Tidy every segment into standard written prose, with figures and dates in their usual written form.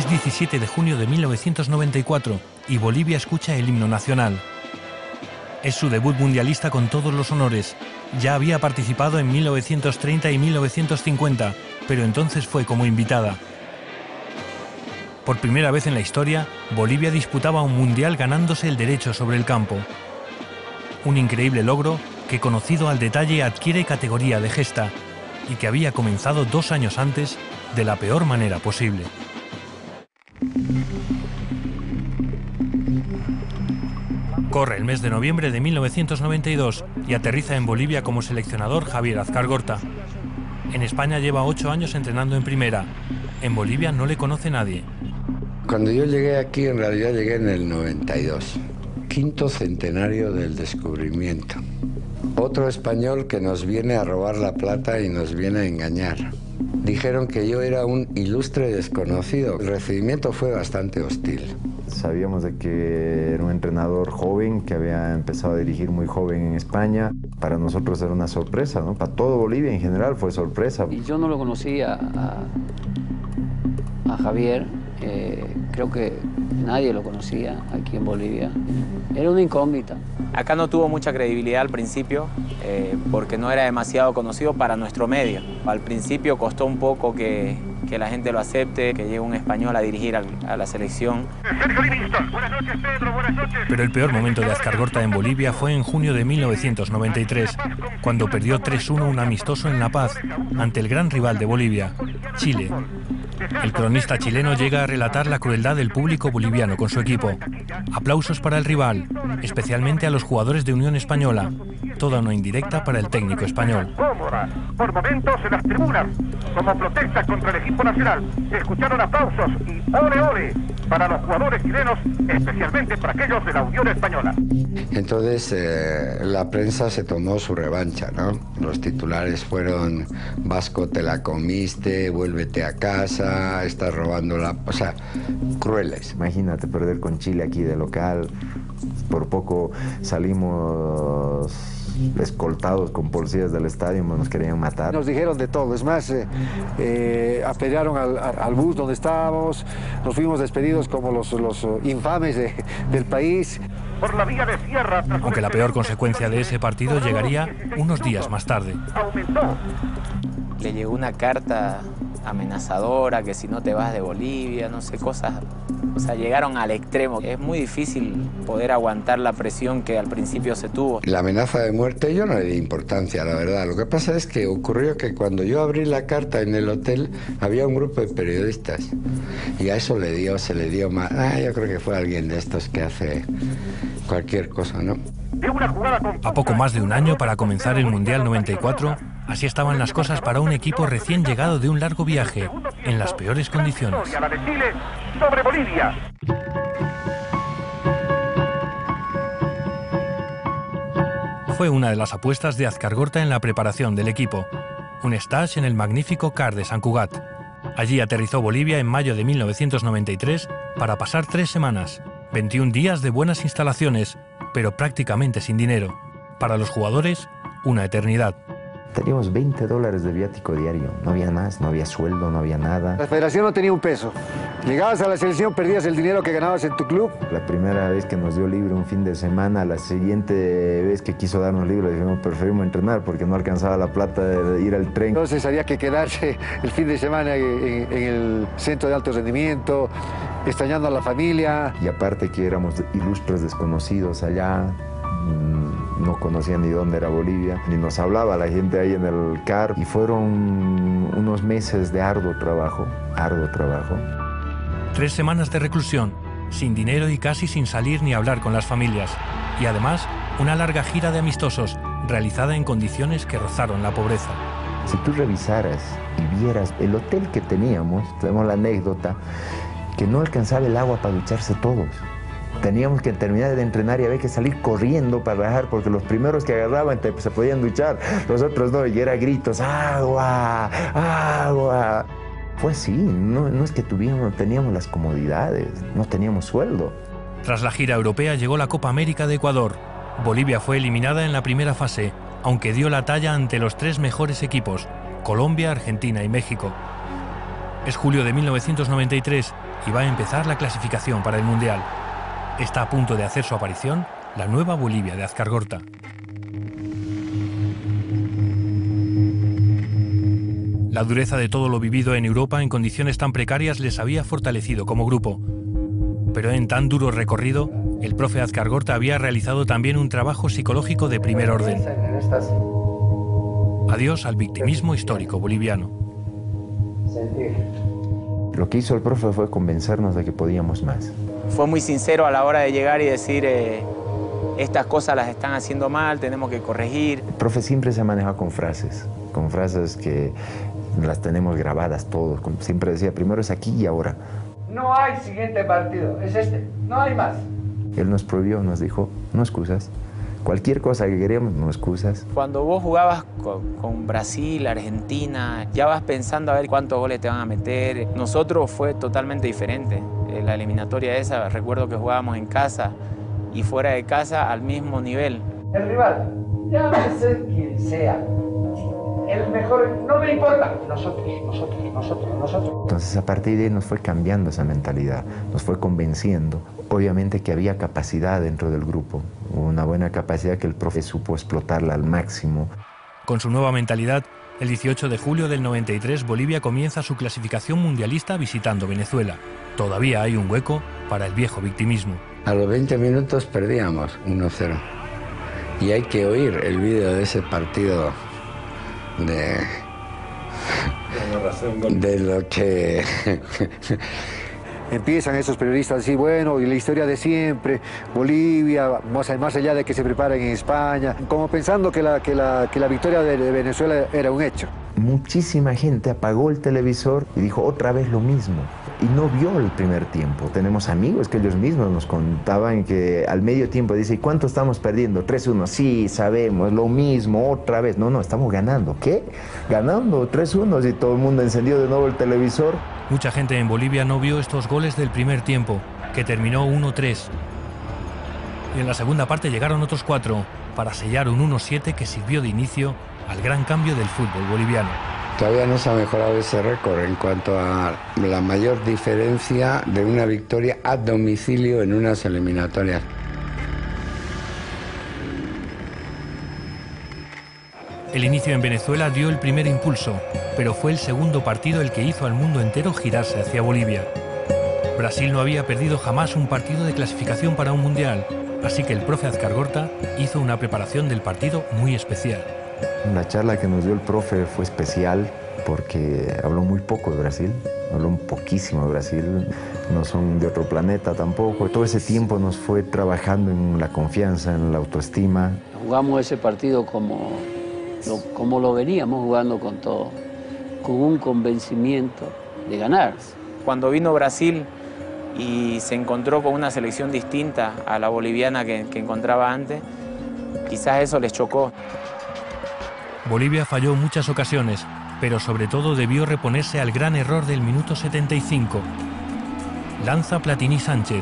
Es 17 de junio de 1994 y Bolivia escucha el himno nacional. Es su debut mundialista con todos los honores. Ya había participado en 1930 y 1950, pero entonces fue como invitada. Por primera vez en la historia, Bolivia disputaba un mundial ganándose el derecho sobre el campo. Un increíble logro que, conocido al detalle, adquiere categoría de gesta y que había comenzado 2 años antes de la peor manera posible. Corre el mes de noviembre de 1992 y aterriza en Bolivia como seleccionador Javier Azcargorta. En España lleva 8 años entrenando en primera. En Bolivia no le conoce nadie. Cuando yo llegué aquí, en realidad llegué en el 92, 5º centenario del descubrimiento. Otro español que nos viene a robar la plata y nos viene a engañar. Dijeron que yo era un ilustre desconocido. El recibimiento fue bastante hostil. Sabíamos de que era un entrenador joven que había empezado a dirigir muy joven en España. Para nosotros era una sorpresa, ¿no? Para todo Bolivia en general fue sorpresa. Y yo no lo conocía a Javier. Creo que nadie lo conocía aquí en Bolivia. Era una incógnita. Acá no tuvo mucha credibilidad al principio porque no era demasiado conocido para nuestro medio. Al principio costó un poco que la gente lo acepte, que llegue un español a dirigir a la selección. Sergio Livingston, buenas noches Pedro, buenas noches. Pero el peor momento de Azcargorta en Bolivia fue en junio de 1993, cuando perdió 3-1 un amistoso en La Paz ante el gran rival de Bolivia, Chile. El cronista chileno llega a relatar la crueldad del público boliviano con su equipo. Aplausos para el rival, especialmente a los jugadores de Unión Española. Toda una indirecta para el técnico español. Por momentos en las tribunas, como protesta contra el equipo nacional, se escucharon aplausos y ¡ole, ole! Para los jugadores chilenos, especialmente para aquellos de la Unión Española. Entonces la prensa se tomó su revancha, ¿no? Los titulares fueron: Vasco, te la comiste, vuélvete a casa, estás robando la... O sea, crueles. Imagínate perder con Chile aquí de local. Por poco salimos escoltados con policías del estadio, nos querían matar. Nos dijeron de todo, es más, apedrearon al bus donde estábamos, nos fuimos despedidos como los infames del país. Por la vía de tierra, aunque la peor consecuencia de ese partido llegaría unos días más tarde. Le llegó una carta amenazadora, que si no te vas de Bolivia, no sé, cosas. O sea, llegaron al extremo. Es muy difícil poder aguantar la presión que al principio se tuvo. La amenaza de muerte yo no le di importancia, la verdad. Lo que pasa es que ocurrió que cuando yo abrí la carta en el hotel, había un grupo de periodistas. Y a eso se le dio más. Yo creo que fue alguien de estos que hace cualquier cosa, ¿no? A poco más de un año para comenzar el Mundial 94, así estaban las cosas para un equipo recién llegado de un largo viaje, en las peores condiciones. La de Chile sobre Bolivia. Fue una de las apuestas de Azcargorta en la preparación del equipo, un stage en el magnífico CAR de Sant Cugat. Allí aterrizó Bolivia en mayo de 1993 para pasar 3 semanas, 21 días de buenas instalaciones, pero prácticamente sin dinero. Para los jugadores, una eternidad. Teníamos $20 de viático diario, no había más, no había sueldo, no había nada. La federación no tenía un peso. Llegabas a la selección, perdías el dinero que ganabas en tu club. La primera vez que nos dio libre un fin de semana, la siguiente vez que quiso darnos libre, dijimos, preferimos entrenar porque no alcanzaba la plata de ir al tren. Entonces había que quedarse el fin de semana en el centro de alto rendimiento, extrañando a la familia. Y aparte que éramos ilustres desconocidos allá, no conocía ni dónde era Bolivia, ni nos hablaba la gente ahí en el CAR. Y fueron unos meses de arduo trabajo. 3 semanas de reclusión, sin dinero y casi sin salir ni hablar con las familias. Y además, una larga gira de amistosos, realizada en condiciones que rozaron la pobreza. Si tú revisaras y vieras el hotel que teníamos, tenemos la anécdota, que no alcanzaba el agua para ducharse todos. Teníamos que terminar de entrenar y había que salir corriendo para bajar, porque los primeros que agarraban se podían duchar, los otros no, y era gritos, ¡agua! ¡agua! Fue así, no es que teníamos las comodidades, no teníamos sueldo. Tras la gira europea llegó la Copa América de Ecuador. Bolivia fue eliminada en la primera fase, aunque dio la talla ante los 3 mejores equipos, Colombia, Argentina y México. Es julio de 1993 y va a empezar la clasificación para el Mundial. Está a punto de hacer su aparición la nueva Bolivia de Azcargorta. La dureza de todo lo vivido en Europa en condiciones tan precarias les había fortalecido como grupo. Pero en tan duro recorrido, el profe Azcargorta había realizado también un trabajo psicológico de primer orden. Adiós al victimismo histórico boliviano. Lo que hizo el profe fue convencernos de que podíamos más. Fue muy sincero a la hora de llegar y decir, estas cosas las están haciendo mal, tenemos que corregir. El profe siempre se ha manejado con frases que las tenemos grabadas todos. Siempre decía, primero es aquí y ahora. No hay siguiente partido, es este, no hay más. Él nos prohibió, nos dijo, no excusas. Cualquier cosa que queremos, no excusas. Cuando vos jugabas con Brasil, Argentina, ya vas pensando a ver cuántos goles te van a meter. Nosotros fue totalmente diferente. La eliminatoria esa, recuerdo que jugábamos en casa y fuera de casa al mismo nivel. El rival, llámese quien sea, el mejor, no me importa. Nosotros. Entonces a partir de ahí nos fue cambiando esa mentalidad, nos fue convenciendo. Obviamente que había capacidad dentro del grupo, una buena capacidad que el profe supo explotarla al máximo. Con su nueva mentalidad, el 18 de julio del 93 Bolivia comienza su clasificación mundialista visitando Venezuela. Todavía hay un hueco para el viejo victimismo. A los 20 minutos perdíamos 1-0. Y hay que oír el vídeo de ese partido de lo que... Empiezan esos periodistas a decir, bueno, y la historia de siempre, Bolivia, más allá de que se preparen en España, como pensando que la victoria de Venezuela era un hecho. Muchísima gente apagó el televisor y dijo otra vez lo mismo. Y no vio el primer tiempo. Tenemos amigos que ellos mismos nos contaban que al medio tiempo dice, ¿y cuánto estamos perdiendo? 3-1. Sí, sabemos, lo mismo, otra vez. No, estamos ganando. ¿Qué? Ganando 3-1 y todo el mundo encendió de nuevo el televisor. Mucha gente en Bolivia no vio estos goles del primer tiempo, que terminó 1-3. Y en la segunda parte llegaron otros 4 para sellar un 1-7 que sirvió de inicio al gran cambio del fútbol boliviano. Todavía no se ha mejorado ese récord en cuanto a la mayor diferencia de una victoria a domicilio en unas eliminatorias. El inicio en Venezuela dio el primer impulso, pero fue el segundo partido el que hizo al mundo entero girarse hacia Bolivia. Brasil no había perdido jamás un partido de clasificación para un mundial, así que el profe Azcargorta hizo una preparación del partido muy especial. La charla que nos dio el profe fue especial porque habló muy poco de Brasil, habló poquísimo de Brasil, no son de otro planeta tampoco. Todo ese tiempo nos fue trabajando en la confianza, en la autoestima. Jugamos ese partido como lo veníamos jugando con todo, con un convencimiento de ganar. Cuando vino Brasil y se encontró con una selección distinta a la boliviana que encontraba antes, quizás eso les chocó. Bolivia falló muchas ocasiones, pero sobre todo debió reponerse al gran error del minuto 75. Lanza Platini Sánchez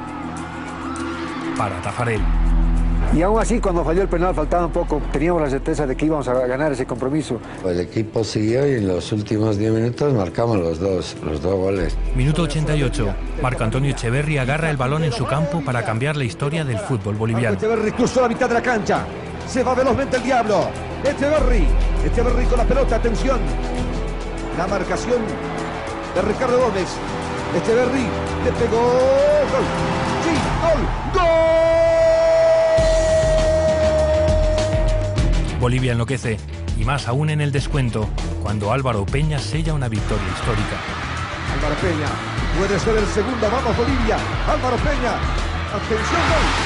para Tafarel. Y aún así, cuando falló el penal, faltaba un poco, teníamos la certeza de que íbamos a ganar ese compromiso. El equipo siguió y en los últimos 10 minutos marcamos los dos goles. Minuto 88. Marco Antonio Echeverri agarra el balón en su campo para cambiar la historia del fútbol boliviano. Echeverri cruzó la mitad de la cancha. Se va velozmente el Diablo. Echeverri con la pelota, atención. La marcación de Ricardo Gómez. Echeverri le pegó. Gol. Sí, gol. Bolivia enloquece, y más aún en el descuento, cuando Álvaro Peña sella una victoria histórica. Álvaro Peña, puede ser el segundo, vamos Bolivia. Álvaro Peña, atención,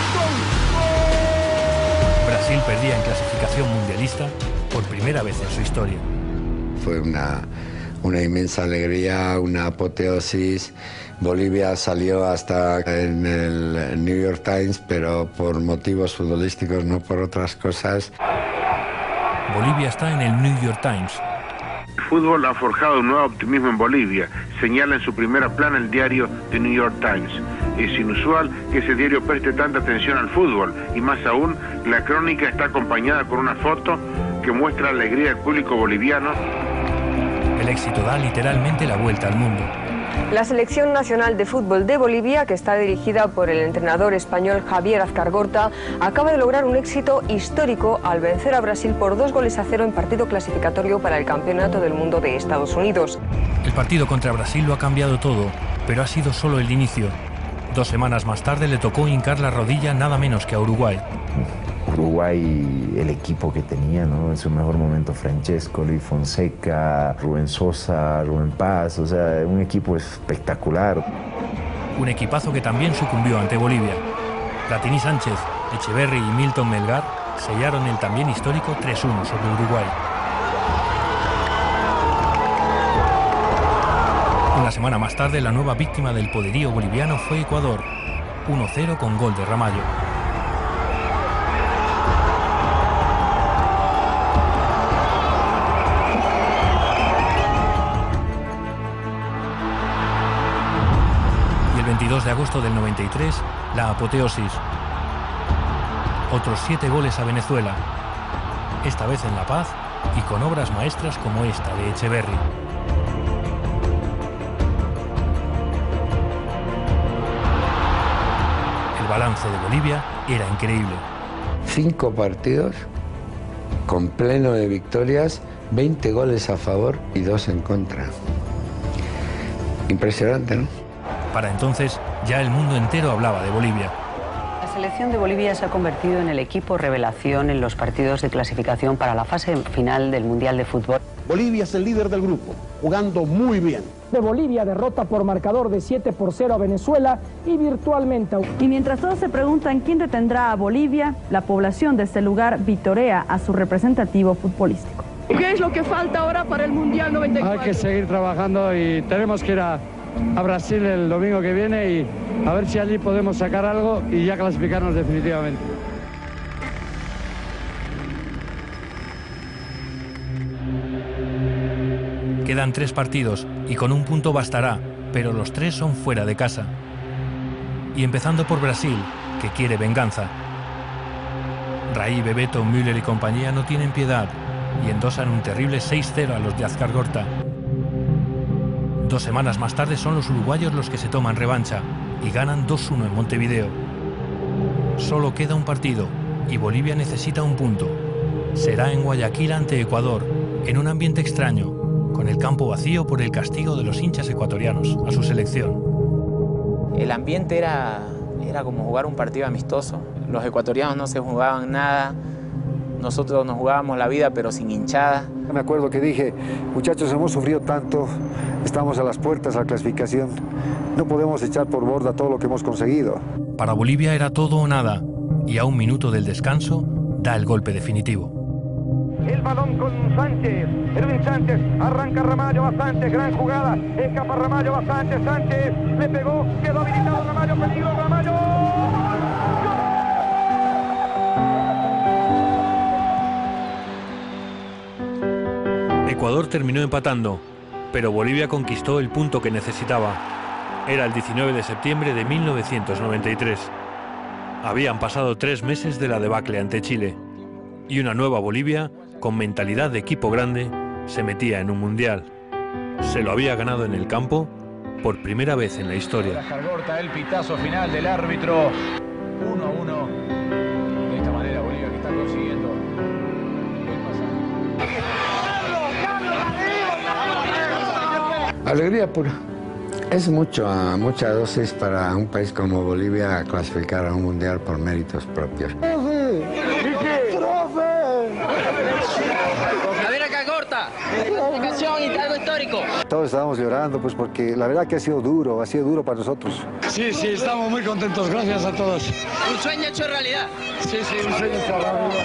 gol. Brasil perdía en clasificación mundialista por primera vez en su historia. Fue una inmensa alegría, una apoteosis. Bolivia salió hasta en el New York Times, pero por motivos futbolísticos, no por otras cosas. Bolivia está en el New York Times. El fútbol ha forjado un nuevo optimismo en Bolivia, señala en su primera plana el diario The New York Times. Es inusual que ese diario preste tanta atención al fútbol, y más aún, la crónica está acompañada con una foto que muestra la alegría del público boliviano. El éxito da literalmente la vuelta al mundo. La Selección Nacional de Fútbol de Bolivia, que está dirigida por el entrenador español Javier Azcargorta, acaba de lograr un éxito histórico al vencer a Brasil por 2-0 en partido clasificatorio para el Campeonato del Mundo de Estados Unidos. El partido contra Brasil lo ha cambiado todo, pero ha sido solo el inicio. 2 semanas más tarde le tocó hincar la rodilla nada menos que a Uruguay. Uruguay, el equipo que tenía, ¿no? En su mejor momento, Francesco, Luis Fonseca, Rubén Sosa, Rubén Paz, o sea, un equipo espectacular. Un equipazo que también sucumbió ante Bolivia. Platini Sánchez, Echeverri y Milton Melgar sellaron el también histórico 3-1 sobre Uruguay. Una semana más tarde, la nueva víctima del poderío boliviano fue Ecuador, 1-0 con gol de Ramallo. Y el 22 de agosto del 93, la apoteosis. Otros 7 goles a Venezuela, esta vez en La Paz y con obras maestras como esta de Echeverri. El balance de Bolivia era increíble. 5 partidos con pleno de victorias, 20 goles a favor y 2 en contra. Impresionante, ¿no? Para entonces, ya el mundo entero hablaba de Bolivia. La selección de Bolivia se ha convertido en el equipo revelación en los partidos de clasificación para la fase final del Mundial de Fútbol. Bolivia es el líder del grupo, jugando muy bien. De Bolivia derrota por marcador de 7-0 a Venezuela y virtualmente. Y mientras todos se preguntan quién detendrá a Bolivia, la población de este lugar vitorea a su representativo futbolístico. ¿Qué es lo que falta ahora para el Mundial 94? Hay que seguir trabajando y tenemos que ir a Brasil el domingo que viene y a ver si allí podemos sacar algo y ya clasificarnos definitivamente. Quedan 3 partidos y con un punto bastará, pero los 3 son fuera de casa. Y empezando por Brasil, que quiere venganza. Raí, Bebeto, Müller y compañía no tienen piedad y endosan un terrible 6-0 a los de Azcargorta. 2 semanas más tarde son los uruguayos los que se toman revancha y ganan 2-1 en Montevideo. Solo queda un partido y Bolivia necesita un punto. Será en Guayaquil ante Ecuador, en un ambiente extraño, con el campo vacío por el castigo de los hinchas ecuatorianos a su selección. El ambiente era como jugar un partido amistoso. Los ecuatorianos no se jugaban nada, nosotros nos jugábamos la vida pero sin hinchada. Me acuerdo que dije, muchachos, hemos sufrido tanto, estamos a las puertas a la clasificación, no podemos echar por borda todo lo que hemos conseguido. Para Bolivia era todo o nada, y a un minuto del descanso da el golpe definitivo. El balón con Sánchez, Erwin Sánchez, arranca Ramallo, va Sánchez, gran jugada, escapa Ramallo, va Sánchez, Sánchez, le pegó, quedó habilitado Ramallo, peligro Ramallo. Ecuador terminó empatando, pero Bolivia conquistó el punto que necesitaba. Era el 19 de septiembre de 1993. Habían pasado 3 meses de la debacle ante Chile, y una nueva Bolivia, con mentalidad de equipo grande, se metía en un mundial. Se lo había ganado en el campo por primera vez en la historia. Azcargorta, el pitazo final del árbitro. 1-1. De esta manera Bolivia que está consiguiendo el pasaje. Alegría pura. Es mucha dosis para un país como Bolivia clasificar a un mundial por méritos propios. Javier Azcargorta, clasificación y cargo histórico. Todos estábamos llorando, pues porque la verdad que ha sido duro para nosotros. Sí, estamos muy contentos, gracias a todos. Un sueño hecho realidad. Sí, un sueño hecho realidad.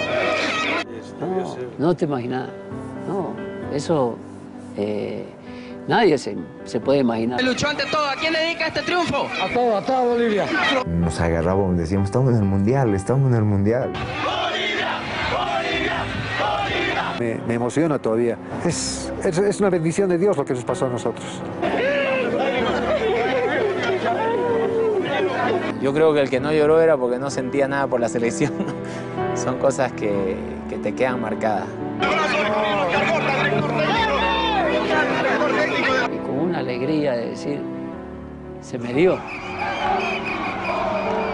No te imaginas, no, eso nadie se puede imaginar. Luchó ante todo, ¿a quién dedica este triunfo? A toda Bolivia. Nos agarrábamos y decíamos, estamos en el mundial. Me emociona todavía. Es una bendición de Dios lo que nos pasó a nosotros. Yo creo que el que no lloró era porque no sentía nada por la selección. Son cosas que te quedan marcadas. Y con una alegría de decir, se me dio.